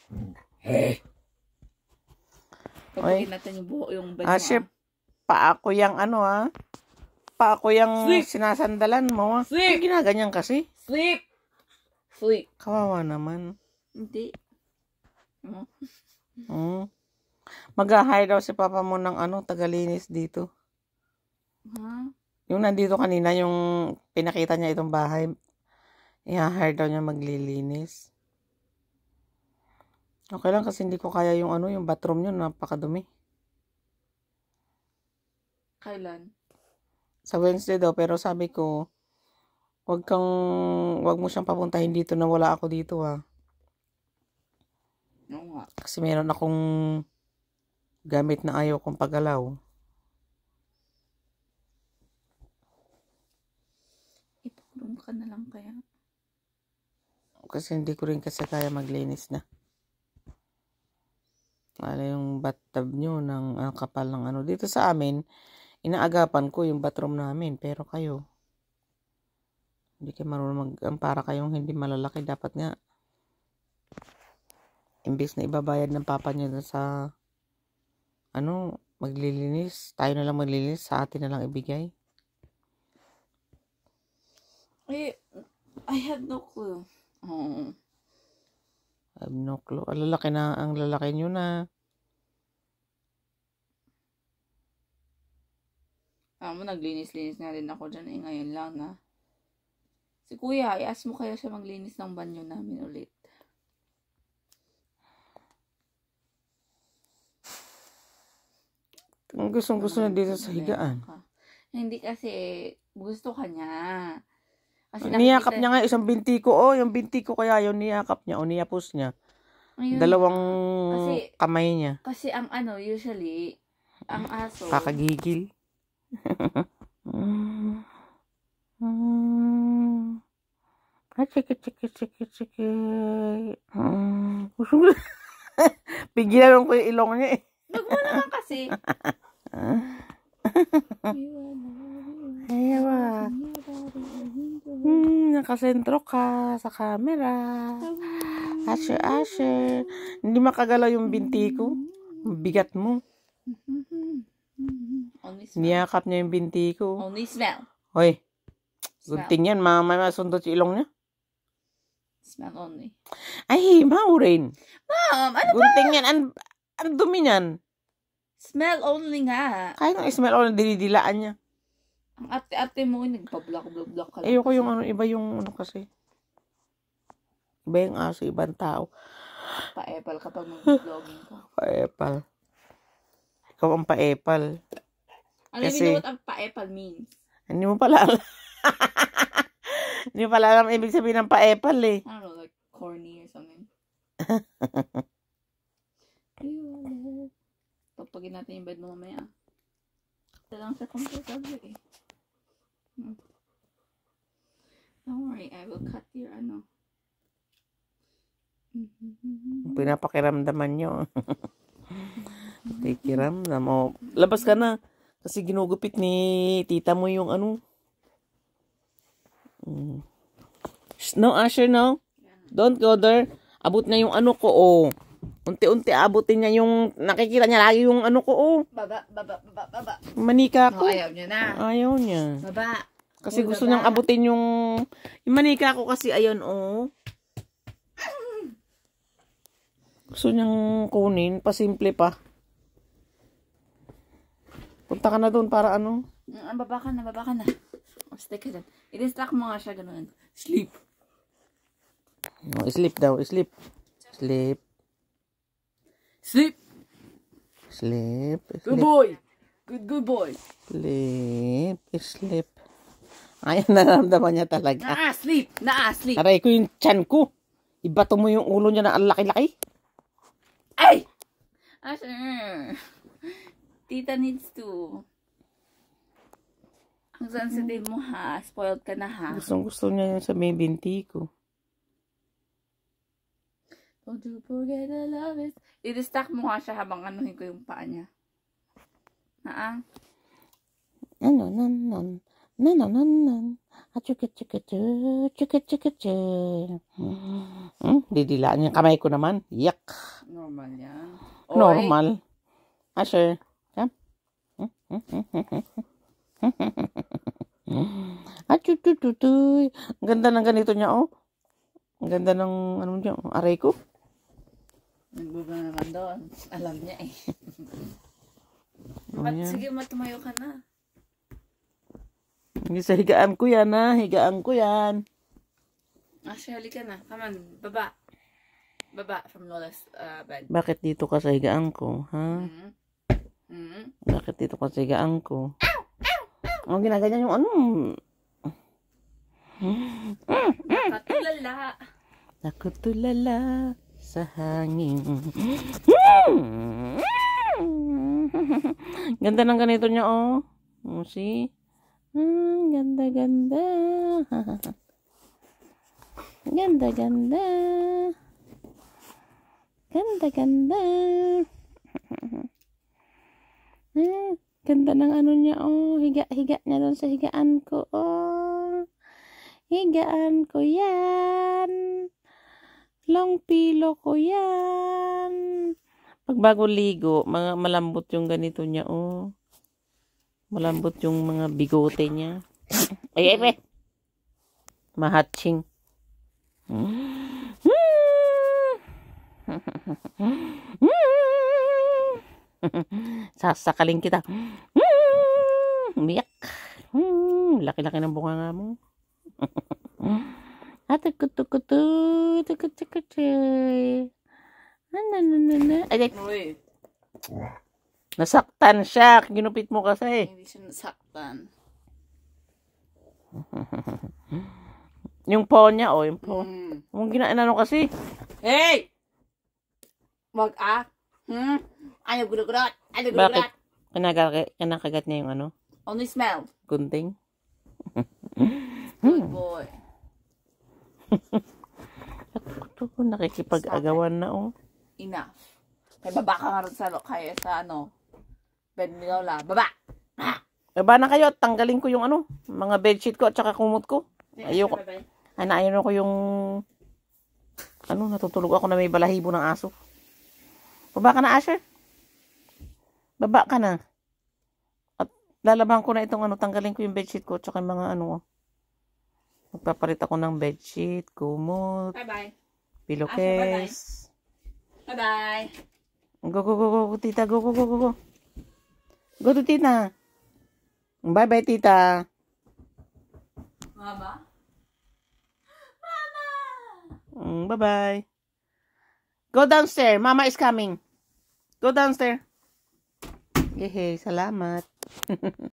Kapagin natin yung buho, yung banyo. Ashe, pa ako yung ano pa ako yung sinasandalan mo. Sleep! Ginaganyan kasi. Sleep! Sleep. Kawawa naman. Hindi. Mag-hire daw si papa mo ng tagalinis dito. Huh? Yung nandito kanina, yung pinakita niya itong bahay, i-hire daw niya maglilinis. Okay lang kasi hindi ko kaya yung yung bathroom niyo, napakadumi. Kailan? Sa Wednesday daw, pero sabi ko, wag mo siyang papuntahin dito na wala ako dito Oo nga. Kasi meron akong gamit na ayaw kong pagalaw. Ipulong ka na lang kaya? Kasi hindi ko rin kasi kaya maglinis na. Wala yung bathtub nyo ng kapal ng Dito sa amin, inaagapan ko yung bathroom namin. Pero kayo, hindi kayo marunong para kayong hindi malalaki. Dapat nga, imbis na ibabayad ng papa nyo sa maglilinis. Tayo na lang maglilinis, sa atin na lang ibigay. I have no clue. Oh. I have no clue. Ang lalaki nyo na. Naglinis-linis na rin ako dyan ngayon lang na. Si Kuya, i-ask mo kaya siya maglinis ng banyo namin ulit. Ang gusto na dito sa higaan. Hindi kasi, gusto ka niya. Kasi niyakap niya nga isang binti ko. Yung binti ko kaya yun niyakap niya o niyapos niya. Ayun, dalawang kamay niya. Kasi ang usually, ang aso. Kakagigil. Chiki. Pigilan ko yung ilong niya Wag mo naman kasi. Ayaw. Nakasentro ka sa camera. Asher. Hindi makagalaw yung binti ko. Bigat mo. Niyakap niya yung binti ko. Only smell. Hoy. Gunting yan. May masundot yung ilong niya. Smell only. Ay, maurin. Mom, ano gunting yan. Ang dumi niyan. Smell only nga. Kaya ng smell only, dinidilaan niya. Ang ate mo, nagpa-block ka lang. Ayoko yung iba yung kasi. Iba yung aso, ibang tao. Pa-epal kapag mag-vlogging ka. Pa-epal. Ikaw ang pa-epal. Alam mo what ang pa-epal means? Hindi mo pala alam. Hindi mo pala alam ibig sabihin ng pa-epal eh. I don't know, like corny or something. Pagpagin natin yung bed mo mamaya. Ito lang sa comfortable eh. Don't worry, I will cut your Pinapakiramdaman nyo. Pakikiramdam mo. Labas ka na. Kasi ginugupit ni tita mo yung No, Asher, no? Don't go there. Abot na yung ko, Unti-unti abutin niya yung, nakikita niya lagi yung ko, Baba. Manika ko. No, ayaw niya na. Ayaw niya. Baba. Kasi gusto niyang abutin yung manika ko kasi ayun, Gusto niyang kunin, pasimple pa. Punta ka na doon para Baba ka na. Stay ka dyan. I-distract mo nga siya ganun. Sleep. No, sleep daw, sleep. Sleep. Good boy. Good boy. Sleep. Ayan, nararamdaman niya talaga. Sleep. Aray ko yung tiyan ko. Ibato mo yung ulo niya na ang laki-laki. Ay! Asher. Tita needs to. Ang sensitive mo ha. Spoiled ka na ha. Gusto niya yung sa may binti ko. Don't you forget the love is... I-distract mo nga siya habang anuhin ko yung paa niya. Didilaan yung kamay ko naman. Yak. Normal yan. Normal. Asher. Come. Achutututuy. Ang ganda ng ganito niya, oh. Ang ganda ng, ano niya, aray ko. Nagbuga naman doon. Alam niya eh. Sige, matumayo ka na. Hindi sa higaan ko yan, ha. Higaan ko yan. Shirley ka na. Come on, baba. Baba from Lola's bed. Bakit dito ka sa higaan ko, ha? Bakit dito ka sa higaan ko? Ang ginaganyan yung ano? Nakatulala. Nakatulala sa hangin. Ganda ng ganito niya, oh. See? Ganda, ganda. Ganda, ganda. Ganda, ganda. Ganda ng ano niya, oh. Higa niya doon sa higaan ko, oh. Higaan ko yan. Long pillow ko yan. Pag bago ligo, mga malambot yung ganito niya, oh. Malambot yung mga bigote niya. Ay. Mahatching. Sasakaling kita. Umiyak. Laki-laki ng bunga mo. Kutu-kutu. Ay. Nasaktan siya. Ginupit mo kasi. Hindi siya nasaktan. Yung paw niya, oh. Yung paw. Yung ginaano kasi. Hey! Wag Ayaw gulugurot. Bakit? Kinakagat niya yung ano? Only smell. Gunting. Good boy. Nakikipag-agawan na, oh. Enough. Kaya baba ka nga rin sa bed ni Lola. Baba! Baba na kayo. Tanggalin ko yung ano, mga bedsheet ko at saka kumot ko. Ayoko. Ayaw ko yung natutulog ako na may balahibo ng aso. Baba ka na, Asher. Baba ka na. At lalaban ko na itong tanggalin ko yung bedsheet ko at saka yung mga magpapalit ako ng bedsheet, kumot. Bye-bye. Pillowcase. Bye-bye. Go, tita. Go. Go to tita. Bye-bye, tita. Mama? Bye-bye. Go downstairs. Mama is coming. Go downstairs. Yehey, salamat.